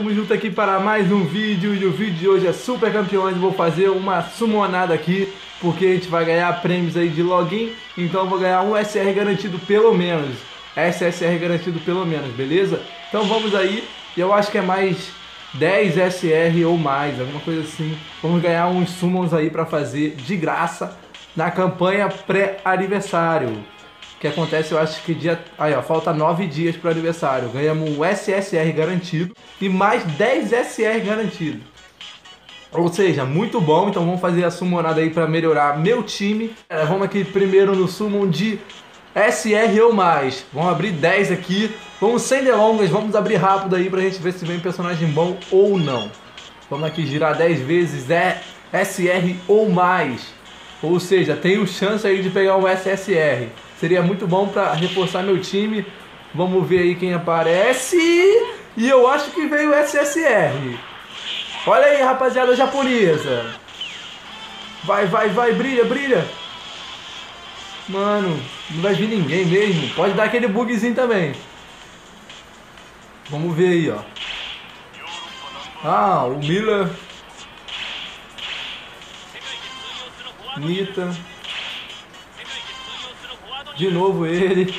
tamo junto aqui para mais um vídeo. E o vídeo de hoje é Super Campeões. Vou fazer uma summonada aqui, porque a gente vai ganhar prêmios aí de login. Então eu vou ganhar um SR garantido pelo menos. SSR garantido pelo menos, beleza? Então vamos aí. E eu acho que é mais 10 SR ou mais, alguma coisa assim. Vamos ganhar uns summons aí para fazer de graça na campanha pré-aniversário. Que acontece, eu acho que dia... Aí, ó, falta 9 dias para o aniversário. Ganhamos um SSR garantido e mais 10 SR garantido. Ou seja, muito bom. Então vamos fazer a summonada aí para melhorar meu time. Vamos aqui primeiro no summon de SR ou mais. Vamos abrir 10 aqui. Vamos sem delongas, vamos abrir rápido aí pra gente ver se vem personagem bom ou não. Vamos aqui girar 10 vezes SR ou mais. Ou seja, tenho chance aí de pegar um SSR. Seria muito bom para reforçar meu time. Vamos ver aí quem aparece. E eu acho que veio o SSR. Olha aí, rapaziada japonesa. Vai, vai, vai, brilha, brilha. Mano, não vai vir ninguém mesmo. Pode dar aquele bugzinho também. Vamos ver aí, ó. Ah, o Miller. Nita. De novo ele.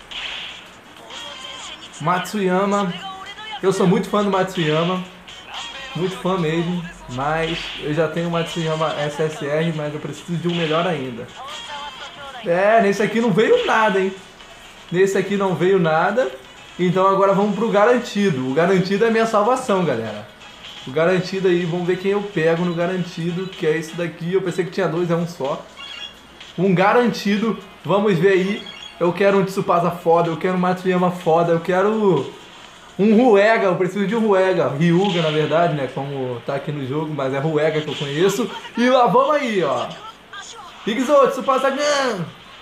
Matsuyama. Eu sou muito fã do Matsuyama. Muito fã mesmo. Mas eu já tenho o Matsuyama SSR, mas eu preciso de um melhor ainda. Nesse aqui não veio nada, hein? Nesse aqui não veio nada. Então agora vamos pro garantido. O garantido é a minha salvação, galera. O garantido aí, vamos ver quem eu pego no garantido. Que é esse daqui, eu pensei que tinha dois, é um só. Um garantido, vamos ver aí. Eu quero um Tsubasa foda, eu quero um Matsuyama foda, eu quero um Ruega, eu preciso de um Ruega. Ryuga, na verdade, né, como tá aqui no jogo, mas é Ruega que eu conheço. E lá vamos aí, ó. Higzo, Tsubasa Gun!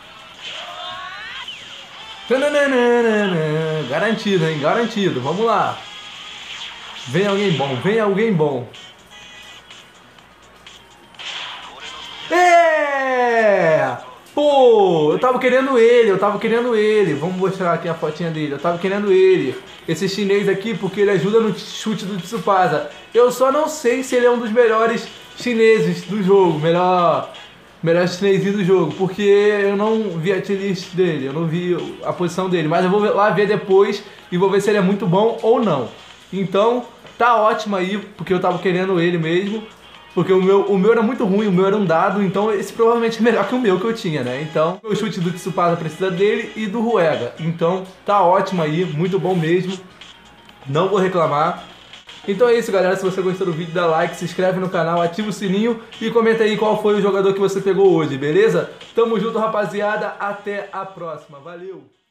Garantido, hein? Garantido. Vamos lá. Vem alguém bom. Vem alguém bom. Pô, eu tava querendo ele. Eu tava querendo ele. Vamos mostrar aqui a fotinha dele. Eu tava querendo ele. Esse chinês aqui, porque ele ajuda no chute do Tsubasa. Eu só não sei se ele é um dos melhores chineses do jogo. Melhor chinesinho do jogo, porque eu não vi a tier-list dele, eu não vi a posição dele, mas eu vou lá ver depois e vou ver se ele é muito bom ou não. Então, tá ótimo aí, porque eu tava querendo ele mesmo, porque o meu era muito ruim, o meu era um dado, então esse provavelmente é melhor que o meu que eu tinha, né? Então, o chute do Tsubasa precisa dele e do Ruega. Então, tá ótimo aí, muito bom mesmo, não vou reclamar. Então é isso, galera. Se você gostou do vídeo, dá like, se inscreve no canal, ativa o sininho e comenta aí qual foi o jogador que você pegou hoje, beleza? Tamo junto, rapaziada. Até a próxima. Valeu!